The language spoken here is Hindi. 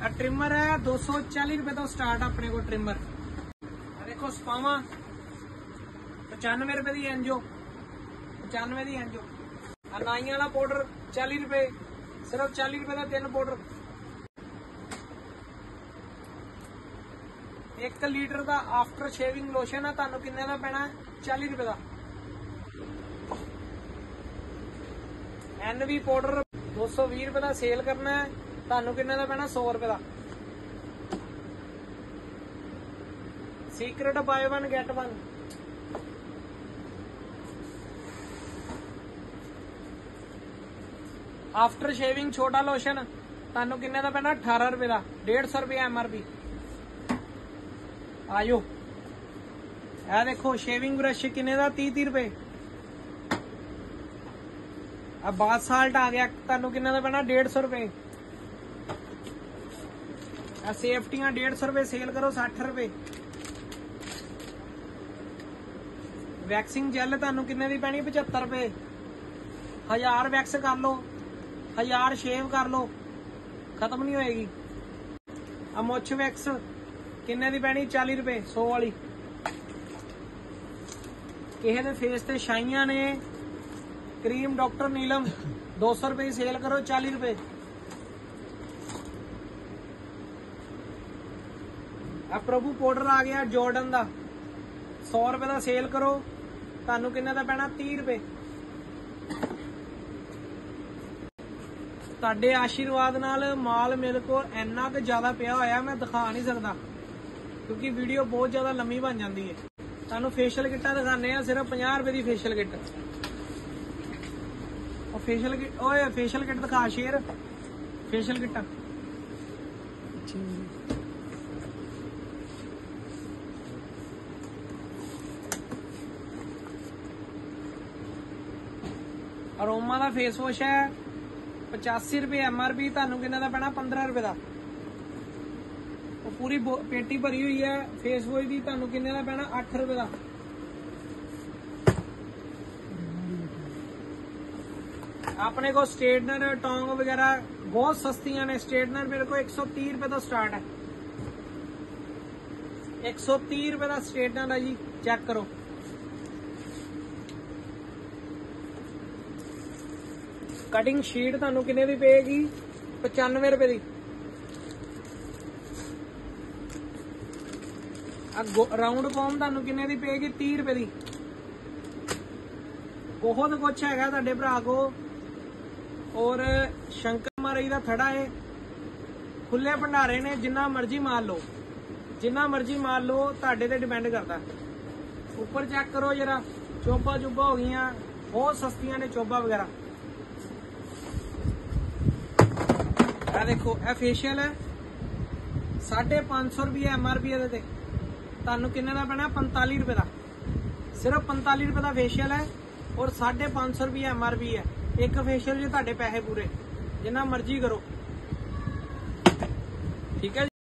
ट्रिमर है 240 रुपए तो स्टार्ट अपने को ट्रिमर। देखो स्पावा 95 रुपए की एनजो, 95 की एनजो। नाई वाला पाउडर 40 रुपए, सिर्फ 40 रुपए का 3 पाउडर। 1 लीटर का आफ्टर शेविंग लोशन है, तुहानू किन्ने का पैना 40 रुपए का। एनवी पाउडर 220 रुपए का सेल करना है, तुहानू किन्ने का पैना 100 रुपए का। Secret buy 1 get 1 after shaving छोटा लोशन तुहानू किन्ने का पैना 18 रुपए का, 150 रुपए MRP। आयो यह देखो शेविंग ब्रश किन्ने का 30 रुपए। अब बाथ साल्ट आ गया, तुहानू किन्ने का पैना 150 रुपए। सेफ्टियां 150 रुपए सेल करो 60 रुपए। वैक्सिंग जेल तुहानू किन्ने दी पैनी 75 रुपए। 1000 वैक्स कर लो, 1000 शेव कर लो, खत्म नहीं होएगी। मुछ वैक्स किन्ने दी पैनी 40 रुपए 100 वाली। किसी दे फेस ते छाइयां ने, क्रीम डॉक्टर नीलम 200 रुपए सेल करो 40 रुपए। अब प्रभु पाउडर आ गया जॉर्डन का 100 रुपए का सेल करो, तुहानू किन्ने दा पैना 30 रुपए। तुहाडे आशीर्वाद नाल माल मेरे को इन्ना क ज्यादा पिया होया मैं दिखा नहीं सकता, क्योंकि वीडियो बहुत ज्यादा लंबी बन जाती है। तुहानू फेशियल किटा दिखाने आ, सिर्फ 50 रुपए की फेशियल किट। और फेशियल किट, ओए फेशियल किट दिखा शेर, फेशियल किटा अरोमा का फेस वॉश है 85 रुपए MRP, तुहानू किन्ने दा पैना 15 रुपए का। पूरी पेटी भरी हुई है फेस वॉश की, तुहानू किन्ने दा पैना 8 रुपए का। अपने को स्ट्रेटनर टोंग वगैरह बहुत सस्तियां ने। स्ट्रेटनर मेरे को 130 रुपए तो स्टार्ट है, 130 रुपए का स्ट्रेटनर है जी, चेक करो। कटिंग शीट तुहानू किन्ने दी पेगी 95 रुपए की। राउंड कॉम तुहानू किन्ने दी पेगी 30 रुपए की। बहुत कुछ है तुहाडे भरा को। और शंकर महाराज का थड़ा है, खुले भंडारे ने, जिन्ना मर्जी मार लो, जिन्ना मर्जी मार लो, तुहाडे ते डिपेंड करता। ऊपर चेक करो जरा, चोबा चुबा हो गई, बहुत सस्तियां ने चोबा वगैरह। देखो यह फेशियल है 550 रुपये MRP है, तुहानू किन्ने दा पैना 45 रुपए का। सिर्फ 45 रुपए का फेशियल है और 550 रुपये MRP है। एक फेशियल जो तुहाडे पैसे पूरे, जिन्ना मर्जी करो, ठीक है।